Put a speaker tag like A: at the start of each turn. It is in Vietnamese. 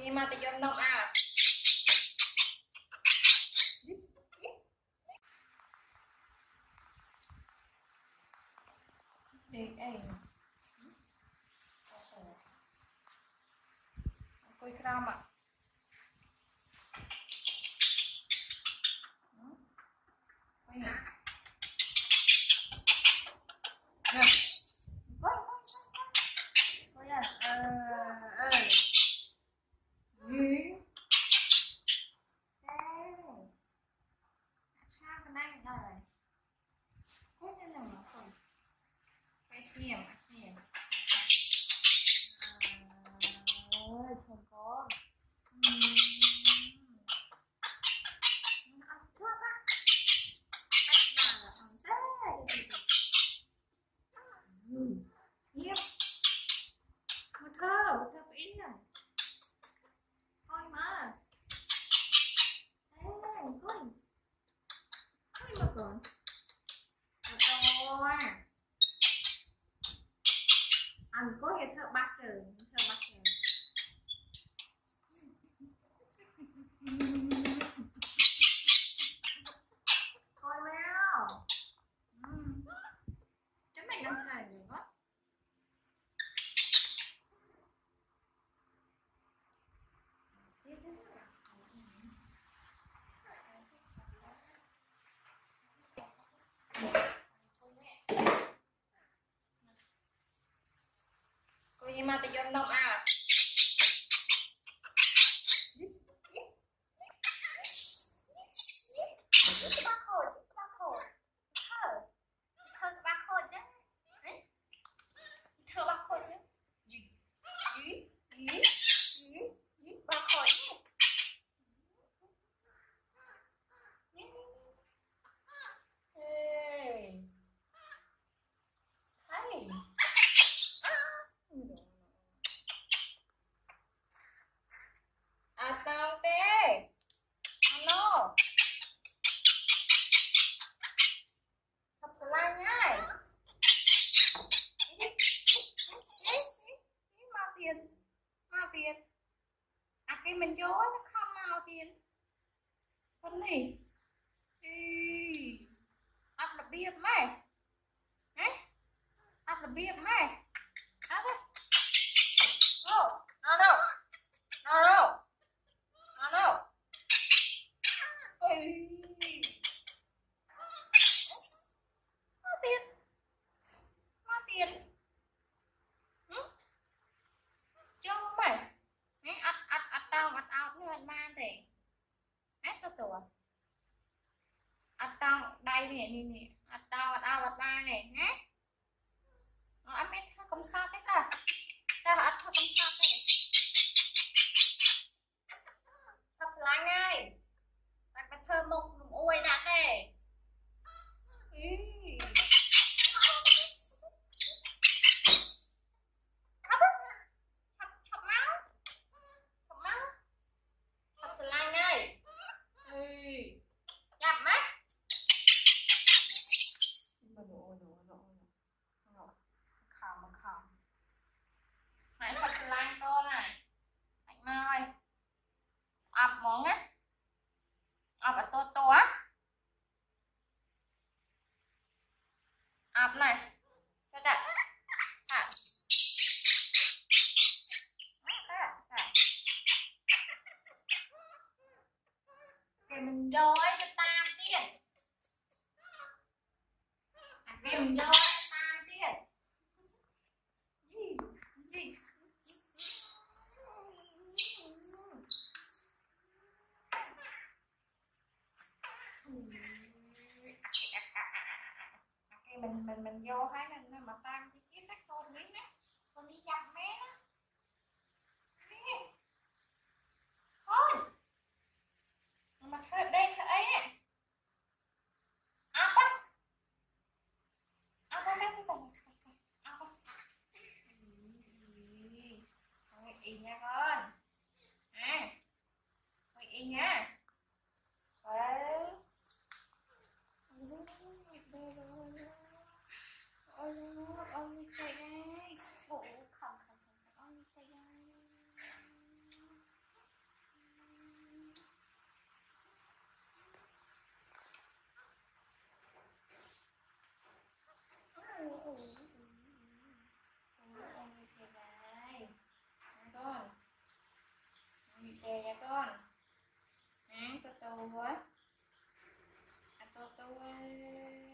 A: gì mà tự nhiên động à? Đi ấy. Coi kram ạ. Coi nè. Nè. Coi à. Sao cái này rồi? Coi thế nào mà coi. Phải xem. Ôi, không có. Ăn cướp á. Ăn là ăn thế. Nhiếp. Mà cơ, theo ý à. Thôi mà. Ê, coi. Coi mà còn. Rồi. Ăn có cái thợ bát trời. Thôi nào. Cái mày làm thầy rồi đó. Cô gì mà tự nhiên động à? Sao thế? Alo. Thật là nhá. Mau tiền. À cái mình vô nó không mau tiền. Con này. Ăn là bia mày. Hả? Ăn là bia mày. Ăn đấy. Ô, no. Ôi. Mau tiền. Cho mày. Ăn tao với anh man thì. Tao tuổi. Ăn tao đây nè. Ăn tao ba này nhé. Nó ăn ít công sát thế cả. Tao ăn công sát thế. Thật là ngay. Cái thơ mộng ôi đã kề. Chọc máu. Thật là ngay. Chọc mấy. Khom. Này thật là cô này. Anh ơi. Ập món á. Ập ở tô á. Ập này. Cho chặt. Kìa mình vô ấy cho tam tiền. Kìa mình vô ấy cho tam tiền. Gì? Mình vô thấy nên mà tam cái chiếc tách con miếng á. Con đi dặm mé đó. Thôi. Mà thơ đây thơ ấy nè. Áp á. Áp á. Thôi y nha con. Thôi y nha. Ôi trời ơi. Ôi trời ơi. Ôi, kìa này. Ăn con. Mì tè nha con. Ăn Tourtour á. Tourtour ơi.